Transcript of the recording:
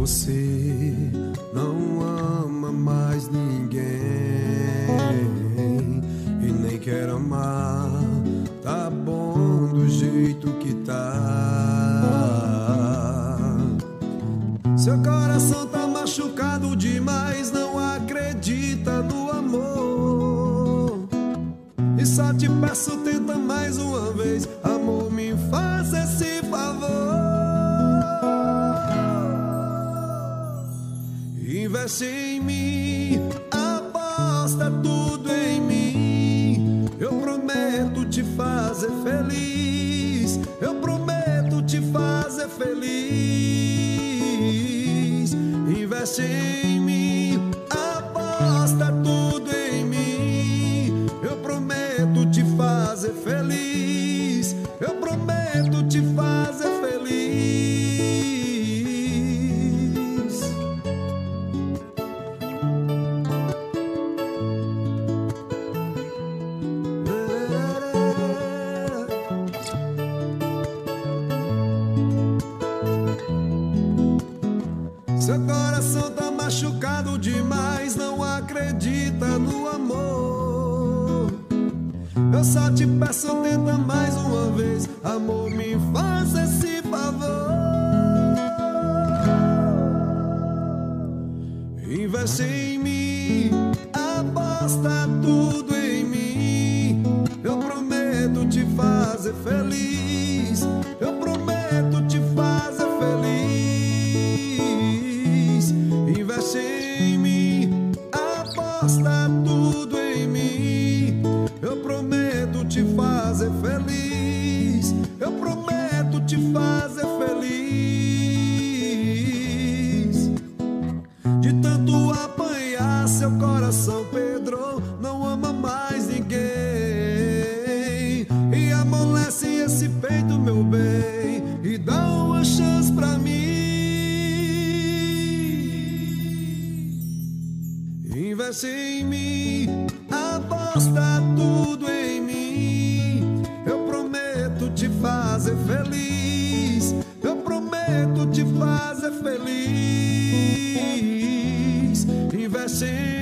você não ama mais ninguém e nem quer amar, tá bom do jeito que tá. Seu coração tá machucado demais, não acredita no amor. E só te peço, tenta mais uma vez, amor, me faz esse favor. Investe em mim, aposta tudo em mim. Eu prometo te fazer feliz, eu prometo te fazer feliz. Investe em mim, aposta tudo em mim. Eu prometo te fazer feliz, eu prometo te fazer feliz. Seu coração tá machucado demais, não acredita no amor. Eu só te peço, tenta mais uma vez, amor, me faz esse favor. Investe em mim, aposta tudo em mim. Eu prometo te fazer feliz, eu prometo te fazer feliz. Investe em mim, aposta tudo em mim. Eu prometo te fazer feliz, eu prometo te fazer feliz. De tanto apanhar, seu coração pedrou, não ama mais ninguém. E amolece esse peito, meu bem, e dá uma chance pra mim. Investe em mim, aposta tudo em mim. Eu prometo te fazer feliz, eu prometo te fazer feliz. Investe em